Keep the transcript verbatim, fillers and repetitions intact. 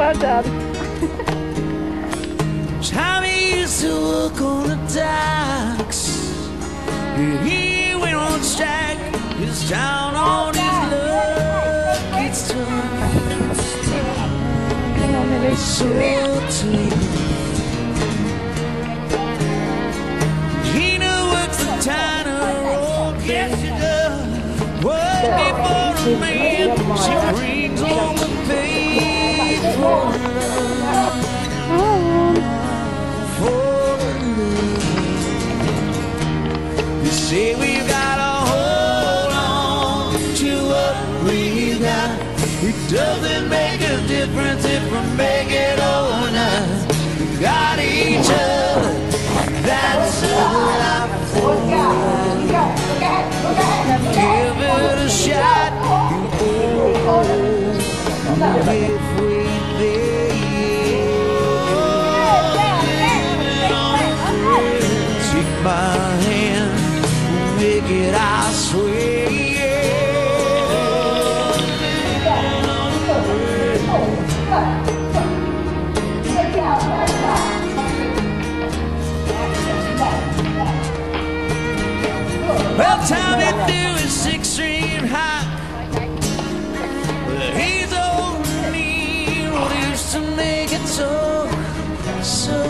well done. Tommy used to work on the docks. He went on strike. He's down on his luck. It's tough. So tough. Gina works the tiner road. Yes, she does. Working for a man. She brings on the pay for love. For love. You say we've got to hold on to what we got. It doesn't make a difference if we make it or not. We got each other. That's all I for. Give it a shot. If we there. Take my hand, make it, I swear. Well, Tommy threw his six-string high. But he's old and me, what used to make it so, so